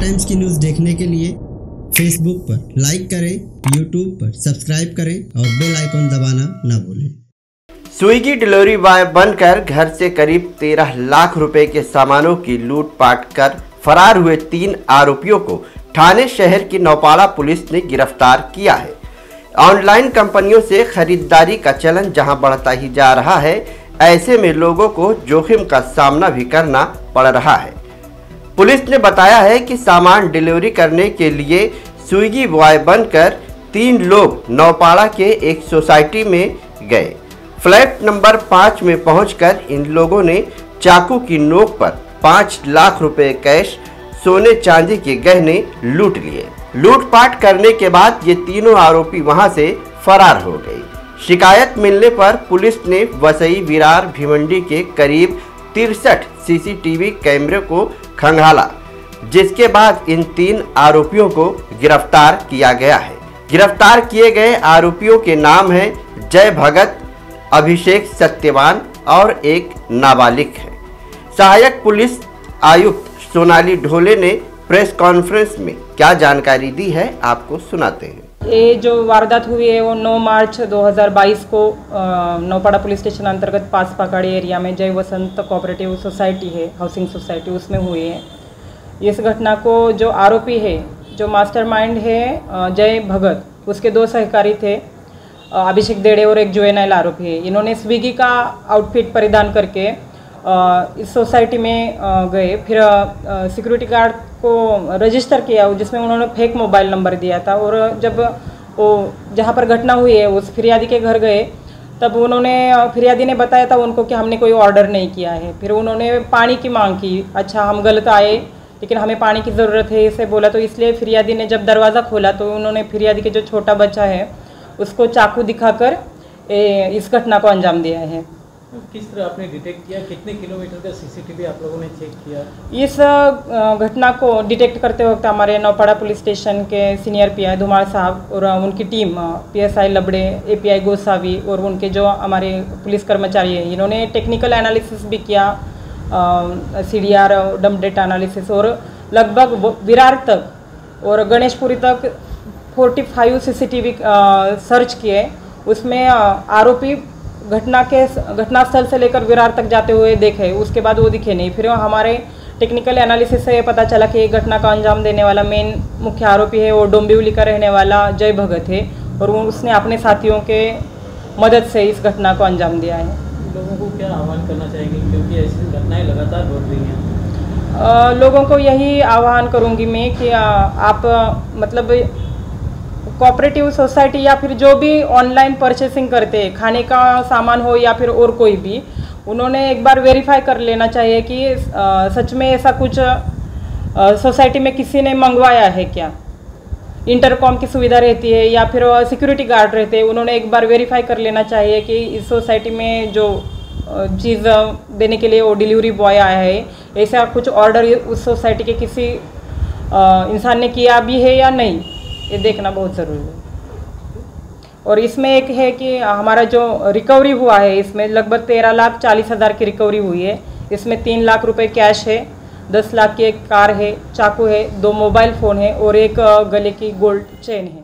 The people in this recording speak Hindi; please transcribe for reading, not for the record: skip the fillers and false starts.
टाइम्स की न्यूज़ देखने के लिए फेसबुक पर लाइक करें, यूट्यूब पर सब्सक्राइब करें और बेल आइकन दबाना ना भूलें। स्विगी डिलीवरी बॉय बनकर घर से करीब 13 लाख रुपए के सामानों की लूटपाट कर फरार हुए 3 आरोपियों को ठाणे शहर की नौपाड़ा पुलिस ने गिरफ्तार किया है। ऑनलाइन कंपनियों से खरीदारी का चलन जहां बढ़ता ही जा रहा है, ऐसे में लोगों को जोखिम का सामना भी करना पड़ रहा है। पुलिस ने बताया है कि सामान डिलीवरी करने के लिए स्विगी बॉय बनकर 3 लोग नौपाड़ा के एक सोसाइटी में गए। फ्लैट नंबर 5 में पहुंचकर इन लोगों ने चाकू की नोक पर 5 लाख रुपए कैश, सोने चांदी के गहने लूट लिए। लूटपाट करने के बाद ये तीनों आरोपी वहां से फरार हो गए। शिकायत मिलने पर पुलिस ने वसई, विरार, भिवंडी के करीब 63 सीसीटीवी कैमरे को खंगाला, जिसके बाद इन 3 आरोपियों को गिरफ्तार किया गया है। गिरफ्तार किए गए आरोपियों के नाम हैं जय भगत, अभिषेक सत्यवान और एक नाबालिग है। सहायक पुलिस आयुक्त सोनाली ढोले ने प्रेस कॉन्फ्रेंस में क्या जानकारी दी है, आपको सुनाते हैं। ये जो वारदात हुई है वो 9 मार्च 2022 को नौपाड़ा पुलिस स्टेशन अंतर्गत पास पकड़ी एरिया में जय वसंत कोऑपरेटिव सोसाइटी है, हाउसिंग सोसाइटी, उसमें हुई है। इस घटना को जो आरोपी है, जो मास्टरमाइंड है जय भगत, उसके 2 सहकारी थे, अभिषेक देड़े और एक जुवेनाइल आरोपी है। इन्होंने स्विगी का आउटफिट परिधान करके इस सोसाइटी में गए, फिर सिक्योरिटी गार्ड को रजिस्टर किया जिसमें उन्होंने फेक मोबाइल नंबर दिया था। और जब वो जहाँ पर घटना हुई है उस फिरियादी के घर गए, तब फिरियादी ने बताया था उनको कि हमने कोई ऑर्डर नहीं किया है। फिर उन्होंने पानी की मांग की। अच्छा, हम गलत आए लेकिन हमें पानी की ज़रूरत है, इसे बोला। तो इसलिए फिरियादी ने जब दरवाज़ा खोला तो उन्होंने फिरियादी के जो छोटा बच्चा है उसको चाकू दिखाकर इस घटना को अंजाम दिया है। किस तरह आपने डिटेक्ट किया? कितने किलोमीटर का सीसीटीवी आप लोगों ने चेक किया? इस घटना को डिटेक्ट करते वक्त हमारे नौपाड़ा पुलिस स्टेशन के सीनियर पीआई धुमार साहब और उनकी team, PSI Labade, API Gosavi और उनके जो हमारे पुलिस कर्मचारी हैं, इन्होंने टेक्निकल एनालिसिस भी किया, सीडीआर डंप डेटा एनालिसिस, और लगभग विरार तक और गणेशपुरी तक 45 सीसीटीवी सर्च किए। उसमें आरोपी घटनास्थल से लेकर विरार तक जाते हुए देखे, उसके बाद वो दिखे नहीं। फिर हमारे टेक्निकल एनालिसिस से ये पता चला कि एक घटना का अंजाम देने वाला मेन मुख्य आरोपी है वो डोंबिवली का रहने वाला जय भगत है, और उसने अपने साथियों के मदद से इस घटना को अंजाम दिया है। लोगों को क्या आह्वान करना चाहेंगे, क्योंकि ऐसी घटनाएं लगातार बढ़ रही हैं? लोगों को यही आह्वान करूँगी मैं कि आप मतलब कोऑपरेटिव सोसाइटी या फिर जो भी ऑनलाइन परचेसिंग करते हैं, खाने का सामान हो या फिर और कोई भी, उन्होंने एक बार वेरीफाई कर लेना चाहिए कि सच में ऐसा कुछ सोसाइटी में किसी ने मंगवाया है क्या। इंटरकॉम की सुविधा रहती है या फिर सिक्योरिटी गार्ड रहते हैं, उन्होंने एक बार वेरीफाई कर लेना चाहिए कि इस सोसाइटी में जो चीज़ देने के लिए वो डिलीवरी बॉय आया है, ऐसा कुछ ऑर्डर उस सोसाइटी के किसी इंसान ने किया भी है या नहीं, ये देखना बहुत ज़रूरी है। और इसमें एक है कि हमारा जो रिकवरी हुआ है, इसमें लगभग 13,40,000 की रिकवरी हुई है। इसमें 3 लाख रुपए कैश है, 10 लाख की एक कार है, चाकू है, 2 मोबाइल फ़ोन है और एक गले की गोल्ड चेन है।